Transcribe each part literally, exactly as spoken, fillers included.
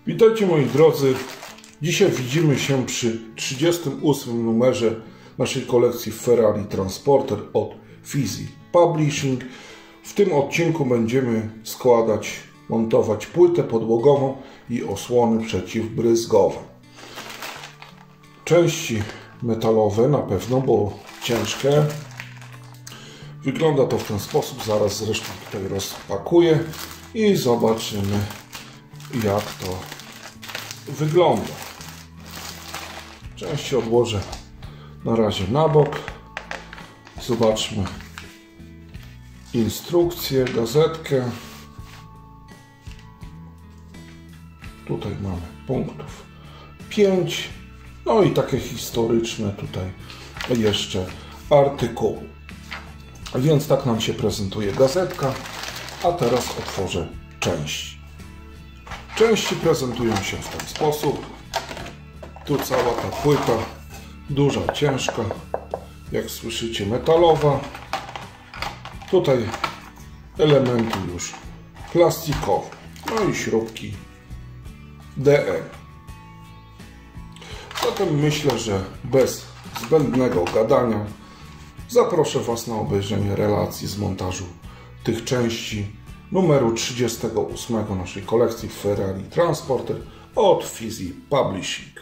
Witajcie moi drodzy. Dzisiaj widzimy się przy trzydziestym ósmym numerze naszej kolekcji Ferrari Transporter od Fizi Publishing. W tym odcinku będziemy składać, montować płytę podłogową i osłony przeciwbryzgowe. Części metalowe na pewno, bo ciężkie. Wygląda to w ten sposób. Zaraz zresztą tutaj rozpakuję i zobaczymy, jak to wygląda. Części odłożę na razie na bok. Zobaczmy instrukcję, gazetkę. Tutaj mamy punktów pięć. No i takie historyczne tutaj jeszcze artykuły. A więc tak nam się prezentuje gazetka. A teraz otworzę części. Części prezentują się w ten sposób. Tu cała ta płyta, duża, ciężka, jak słyszycie, metalowa. Tutaj elementy już plastikowe, no i śrubki D M. Zatem myślę, że bez zbędnego gadania zaproszę Was na obejrzenie relacji z montażu tych części numeru trzydziestego ósmego naszej kolekcji Ferrari Transporter od Fizi Publishing.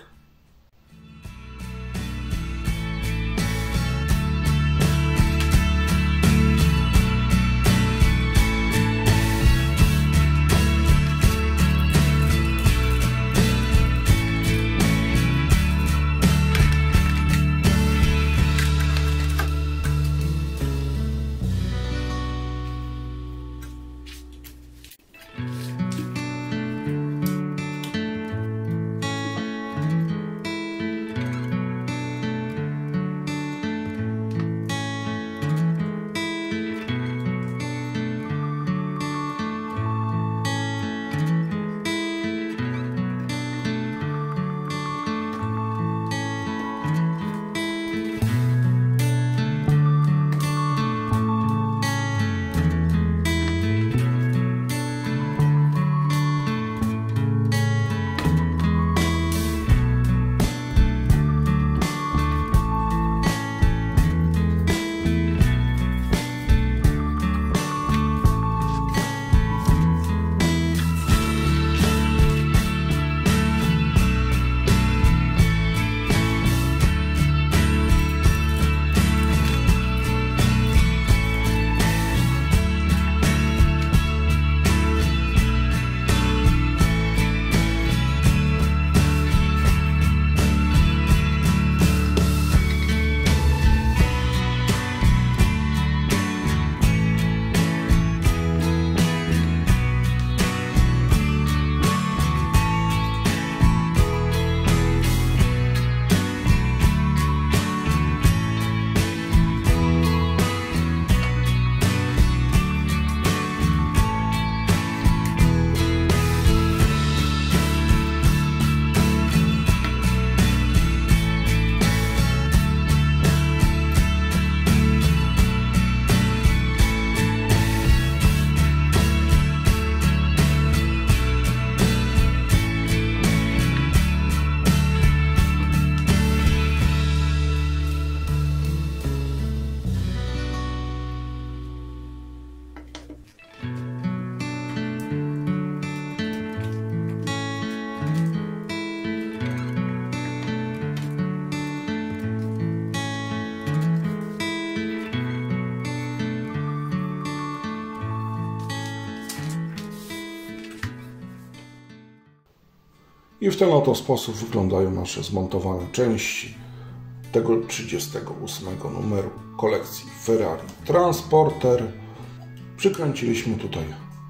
I w ten oto sposób wyglądają nasze zmontowane części tego trzydziestego ósmego numeru kolekcji Ferrari Transporter. Przykręciliśmy tutaj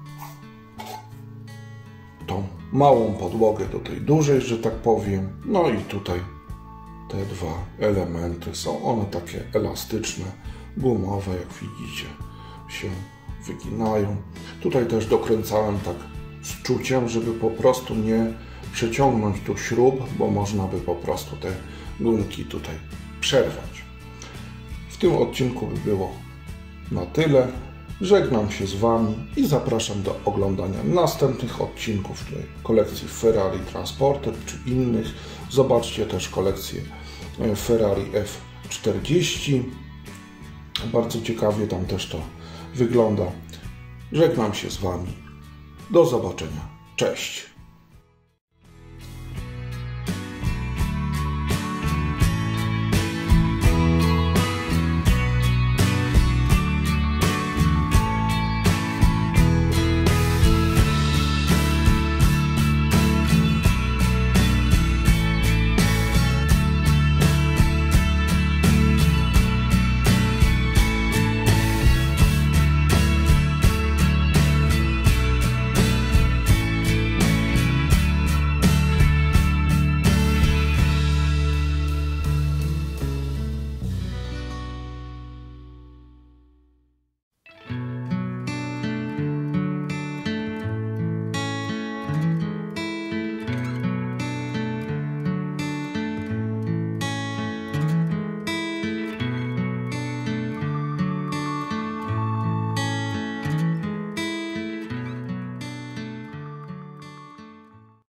tą małą podłogę do tej dużej, że tak powiem. No i tutaj te dwa elementy są one takie elastyczne, gumowe, jak widzicie, się wyginają. Tutaj też dokręcałem tak z czuciem, żeby po prostu nie przeciągnąć tu śrub, bo można by po prostu te gumki tutaj przerwać. W tym odcinku by było na tyle. Żegnam się z Wami i zapraszam do oglądania następnych odcinków tej kolekcji Ferrari Transporter czy innych. Zobaczcie też kolekcję Ferrari F czterdzieści. Bardzo ciekawie tam też to wygląda. Żegnam się z Wami. Do zobaczenia. Cześć.